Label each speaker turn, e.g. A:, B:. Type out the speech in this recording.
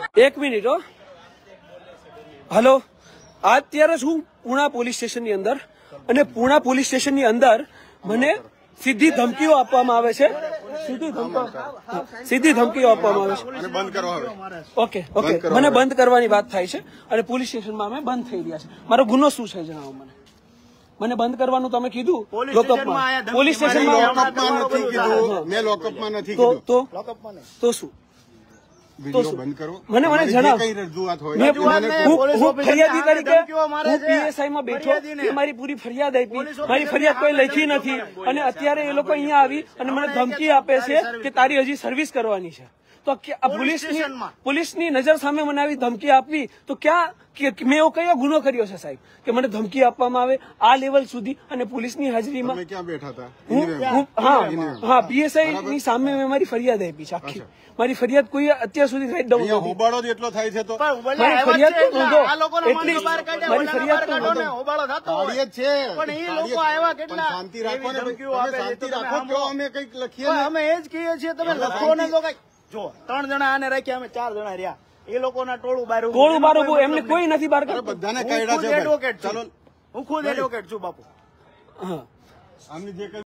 A: એક મિનિટ હો. હલો, અત્યારે હું પૂણા પોલીસ સ્ટેશનની અંદર, અને પૂણા પોલીસ સ્ટેશનની અંદર મને સીધી ધમકીઓ આપવામાં આવે છે. સીધી ધમકીઓ આપવામાં આવે છે. ઓકે ઓકે, મને બંધ કરવાની વાત થાય છે અને પોલીસ સ્ટેશનમાં અમે બંધ થઈ રહ્યા છે. મારો ગુનો શું છે જણાવો મને. મને બંધ કરવાનું તમે કીધું લોકઅપમાં, પોલીસ સ્ટેશનમાં તો શું? મને જણાવ. ફરિયાદી તરીકે હું પીએસઆઈ માં બેઠો, મારી પૂરી ફરિયાદ આપી, મારી ફરિયાદ કોઈ લખી નથી, અને અત્યારે એ લોકો અહીંયા આવી અને મને ધમકી આપે છે કે તારી હજી સર્વિસ કરવાની છે. તો પોલીસની નજર સામે મને આવી ધમકી આપવી તો ક્યાં, મેં એવો કયો ગુનો કર્યો છે સાહેબ કે મને ધમકી આપવામાં આવે આ લેવલ સુધી? અને પોલીસની હાજરીમાં ક્યાં બેઠા હતા? હા, પીએસઆઈ ની સામે મેં મારી ફરિયાદ આપી છે આખી. મારી ફરિયાદ કોઈ અત્યાર સુધી રાઈટ ડાઉન હોબાળો એટલો થાય છે તો મારી ફરિયાદ તો નોંધો. એટલી મારી ફરિયાદ તો નોંધો. હોબાળો થતો હોય છે પણ એ લોકો આવ્યા કેટલા શાંતિ રાખો ને, શાંતિ રાખો. અમે કઈક લખીએ, અમે એ જ કહીએ છીએ તમે લખો ને. તો કઈ જો 3 જણા આને રાખ્યા, અમે 4 જણા રહ્યા. એ લોકોના ટોળું બાર એમને કોઈ નથી બહાર કાઢતા. બધાને કાઢ્યા છે. ચાલો, હું ખુદ એડવોકેટ છું બાપુ. હા,